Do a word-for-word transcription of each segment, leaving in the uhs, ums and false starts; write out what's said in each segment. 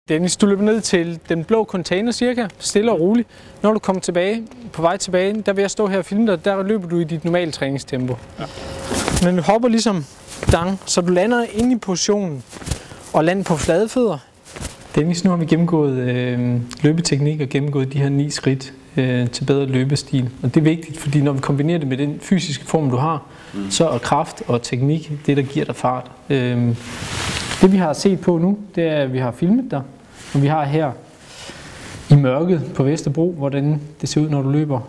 Dennis, du løber ned til den blå container cirka, stille og roligt. Når du kommer tilbage, på vej tilbage, der vil jeg stå her og filme dig, der løber du i dit normale træningstempo. Ja. Men du hopper ligesom dang, så du lander inde i positionen og lander på flade fødder. Dennis, nu har vi gennemgået øh, løbeteknik og gennemgået de her ni skridt øh, til bedre løbestil. Og det er vigtigt, fordi når vi kombinerer det med den fysiske form, du har, mm. så er kraft og teknik det, der giver dig fart. Øh, det vi har set på nu, det er, at vi har filmet dig, og vi har her i mørket på Vesterbro, hvordan det ser ud, når du løber.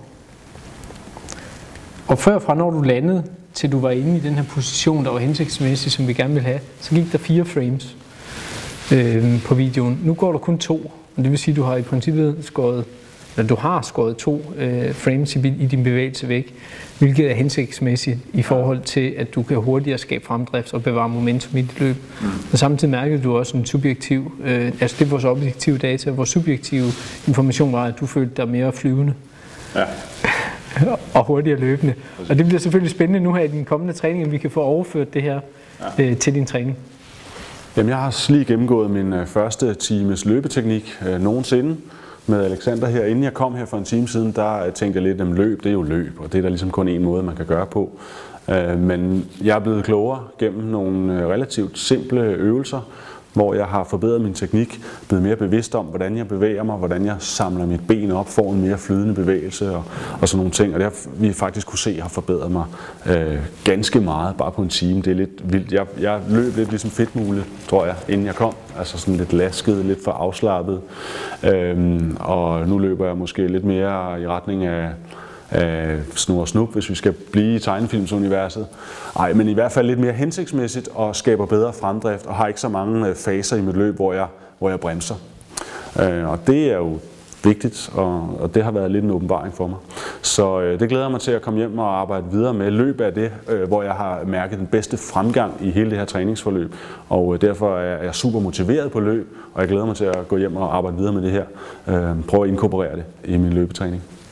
Og før fra når du landede, til du var inde i den her position, der var hensigtsmæssig, som vi gerne vil have, så gik der fire frames øh, på videoen. Nu går der kun to, og det vil sige, at du har i princippet skåret, eller du har skåret to øh, frames i, i din bevægelse væk, hvilket er hensigtsmæssigt i forhold til, at du kan hurtigere skabe fremdrift og bevare momentum i dit løb. Mm. Og samtidig mærkede du også en subjektiv, øh, altså det er vores objektive data, vores subjektive information var, at du følte dig mere flyvende. Ja. og hurtigere løbende. Og det bliver selvfølgelig spændende nu her i den kommende træning, at vi kan få overført det her ja. øh, til din træning. Jamen, jeg har lige gennemgået min øh, første times løbeteknik øh, nogensinde med Alexander her. Inden jeg kom her for en time siden, der tænkte jeg lidt, at løb, det er jo løb, og det er der ligesom kun en måde, man kan gøre på. Øh, men jeg er blevet klogere gennem nogle øh, relativt simple øvelser, hvor jeg har forbedret min teknik, blevet mere bevidst om, hvordan jeg bevæger mig, hvordan jeg samler mit ben op, får en mere flydende bevægelse og, og sådan nogle ting. Og det har vi faktisk kunne se har forbedret mig øh, ganske meget bare på en time. Det er lidt vildt. Jeg, jeg løb lidt ligesom fedtmule, tror jeg, inden jeg kom. Altså sådan lidt lasket, lidt for afslappet. Øhm, og nu løber jeg måske lidt mere i retning af af Snurre Snup, hvis vi skal blive i tegnefilmsuniverset. Ej, men i hvert fald lidt mere hensigtsmæssigt og skaber bedre fremdrift og har ikke så mange faser i mit løb, hvor jeg, hvor jeg bremser. Øh, og det er jo vigtigt, og, og det har været lidt en åbenbaring for mig. Så øh, det glæder mig til at komme hjem og arbejde videre med. Løb er det, øh, hvor jeg har mærket den bedste fremgang i hele det her træningsforløb. Og øh, derfor er jeg super motiveret på løb, og jeg glæder mig til at gå hjem og arbejde videre med det her. Øh, prøve at inkorporere det i min løbetræning.